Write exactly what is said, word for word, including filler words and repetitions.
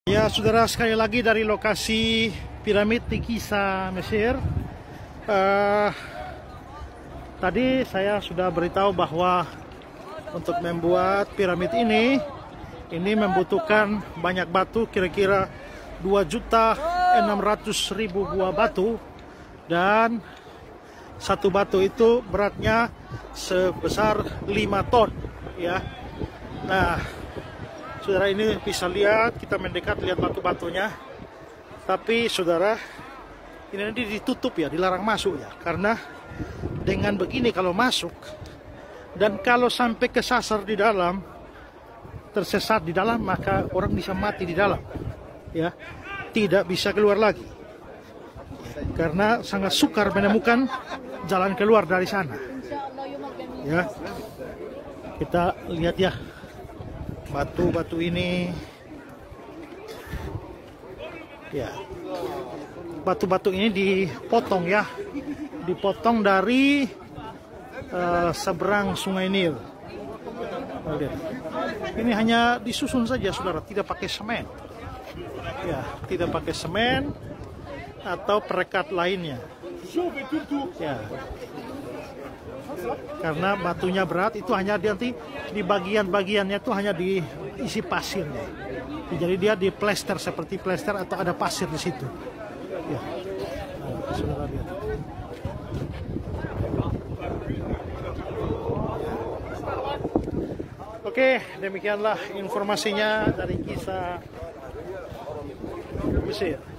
Ya, saudara, sekali lagi dari lokasi piramid di Giza, Mesir. Uh, tadi saya sudah beritahu bahwa untuk membuat piramid ini, ini membutuhkan banyak batu, kira-kira dua juta enam ratus ribu buah batu, dan satu batu itu beratnya sebesar lima ton. Ya, nah, saudara, ini bisa lihat, kita mendekat lihat batu-batunya. Tapi saudara, ini nanti ditutup ya, dilarang masuk ya. Karena dengan begini kalau masuk, dan kalau sampai kesasar di dalam, tersesat di dalam, maka orang bisa mati di dalam. Ya, tidak bisa keluar lagi. Karena sangat sukar menemukan jalan keluar dari sana. Ya, kita lihat ya. Batu-batu ini, ya, batu-batu ini dipotong ya, dipotong dari uh, seberang Sungai Nil. Ini hanya disusun saja, saudara, tidak pakai semen, ya, tidak pakai semen atau perekat lainnya, ya. Karena batunya berat, itu hanya di, nanti di bagian-bagiannya itu hanya diisi pasirnya. Jadi dia di plester seperti plester atau ada pasir di situ. Ya. Nah, saudara lihat. Oke, demikianlah informasinya dari Giza, Mesir.